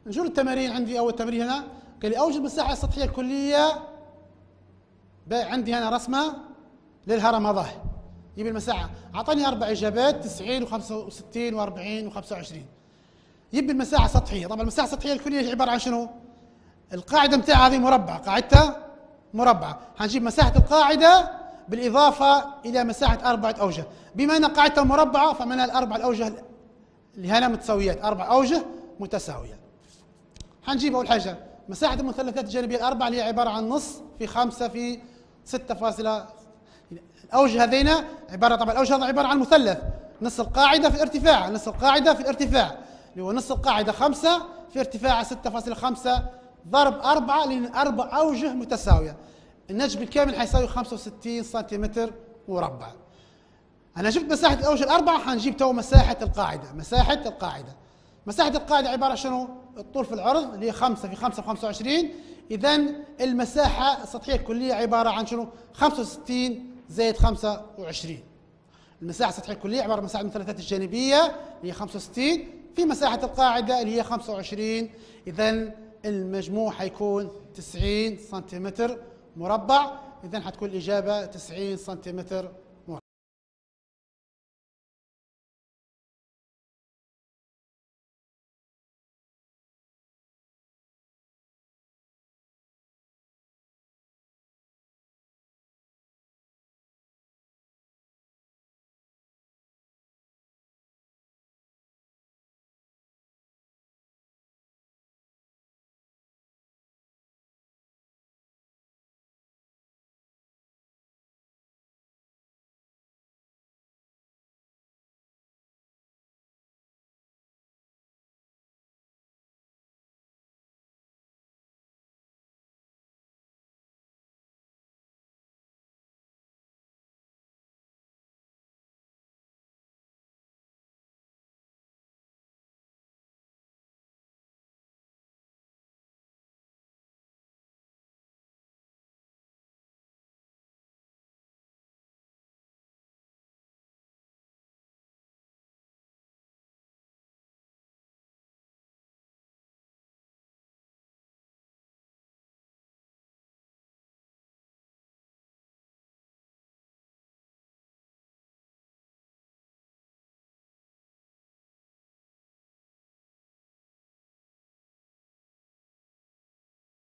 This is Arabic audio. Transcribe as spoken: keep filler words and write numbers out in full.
نشوف التمارين. عندي اول تمرين هنا قال لي اوجد المساحه السطحيه الكليه. عندي هنا رسمه للهرم هذا، يجيب المساحه، اعطاني اربع اجابات تسعين وخمسة وستين واربعين وخمسة وعشرين. يبي المساحه السطحيه. طبعا المساحه السطحيه الكليه عباره عن شنو؟ القاعده بتاعها هذه مربع، قاعدتها مربعه، حنجيب مساحه القاعده بالاضافه الى مساحه اربعه اوجه. بما ان قاعدتها مربعه فمعناها الاربع الاوجه اللي هنا متساويات، اربع اوجه متساويه. حنجيب اول حاجه مساحه المثلثات الجانبيه الاربعه اللي هي عباره عن نص في خمسة في ستة فاصلة. الاوجه هذين عباره، طبعا الاوجه هذا عباره عن مثلث، نص القاعده في الارتفاع، نص القاعده في الارتفاع اللي هو نص القاعده خمسة في ارتفاعها ستة فاصلة خمسة ضرب أربعة، لأن أربع أوجه متساوية. الناتج بالكامل حيساوي خمسة وستين سنتيمتر مربع. أنا جبت مساحة الأوجه الأربعة، حنجيب تو مساحة القاعدة. مساحة القاعدة مساحة القاعدة عبارة شنو؟ الطول في العرض اللي هي خمسة في خمسة في خمسة وعشرين. إذا المساحة السطحية الكلية عبارة عن شنو؟ خمسة وستين زائد خمسة وعشرين. المساحة السطحية الكلية عبارة عن مساحة المثلثات الجانبية اللي هي خمسة وستين في مساحة القاعدة اللي هي خمسة وعشرين. إذا المجموع حيكون تسعين سنتيمتر مربع. إذا حتكون الإجابة تسعين سنتيمتر